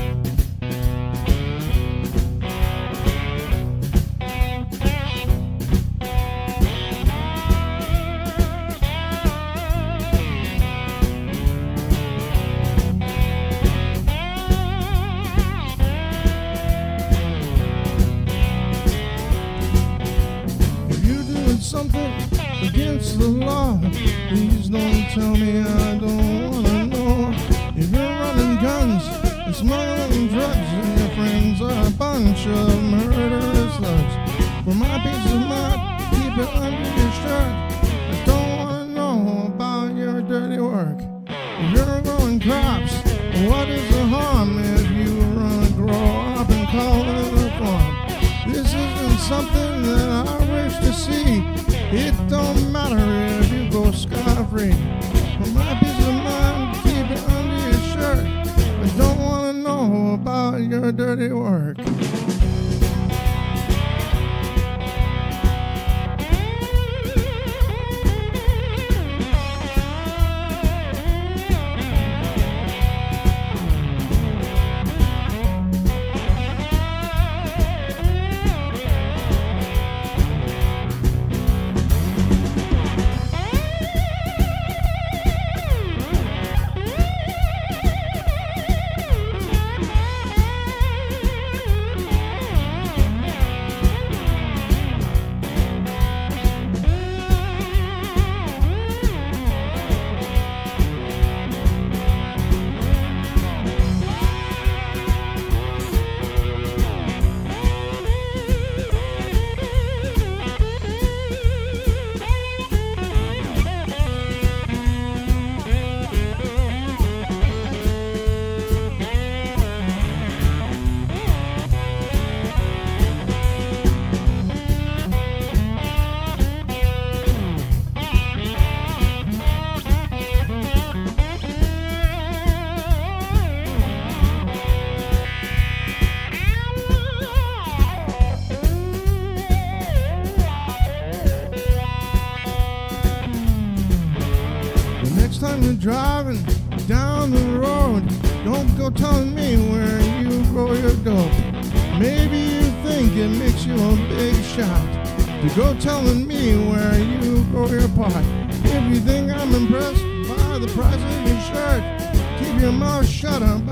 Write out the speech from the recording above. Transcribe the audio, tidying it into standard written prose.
Something against the law, please don't tell me, I don't wanna know. If you're running guns and smuggling drugs and your friends are a bunch of murderous thugs, for my peace of mind, keep it under your shirt. I don't wanna know about your dirty work. If you're growing crops, what is the harm if you grow up and call it a farm? This isn't something that I wish to see. It don't matter if you go scot-free. For my peace of mind, keep it under your shirt. I don't want to know about your dirty work. Next time you're driving down the road, don't go telling me where you grow your dope. Maybe you think it makes you a big shot to go telling me where you grow your pot. If you think I'm impressed by the price of your shirt, keep your mouth shut up